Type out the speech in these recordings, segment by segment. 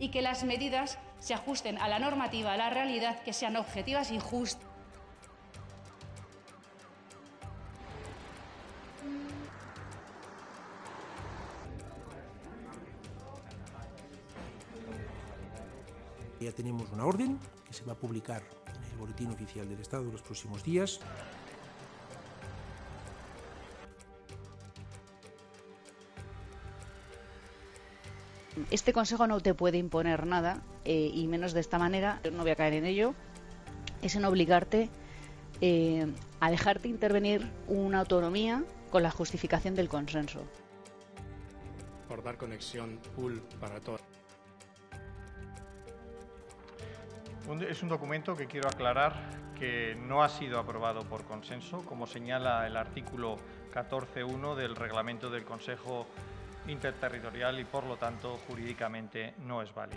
y que las medidas se ajusten a la normativa, a la realidad, que sean objetivas y justas. Ya tenemos una orden que se va a publicar en el Boletín Oficial del Estado en los próximos días. Este Consejo no te puede imponer nada, y menos de esta manera. No voy a caer en ello. Es en obligarte a dejarte intervenir una autonomía con la justificación del consenso. Por dar conexión pool para todos. Es un documento que quiero aclarar que no ha sido aprobado por consenso, como señala el artículo 14.1 del Reglamento del Consejo Interterritorial, y por lo tanto jurídicamente no es válido.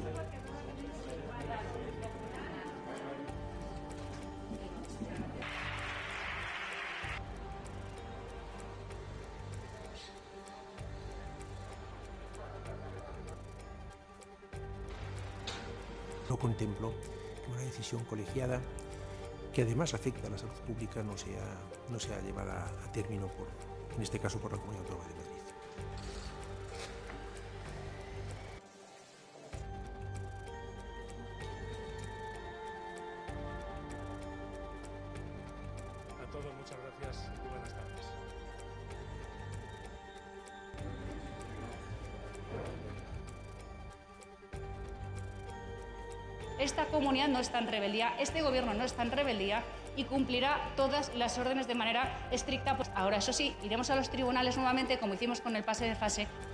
No contemplo que una decisión colegiada, que además afecta a la salud pública, no sea llevada a término, en este caso, por la Comunidad Autónoma de Madrid. A todos, muchas gracias y buenas tardes. Esta comunidad no está en rebeldía, este gobierno no está en rebeldía y cumplirá todas las órdenes de manera estricta. Ahora, eso sí, iremos a los tribunales nuevamente, como hicimos con el pase de fase,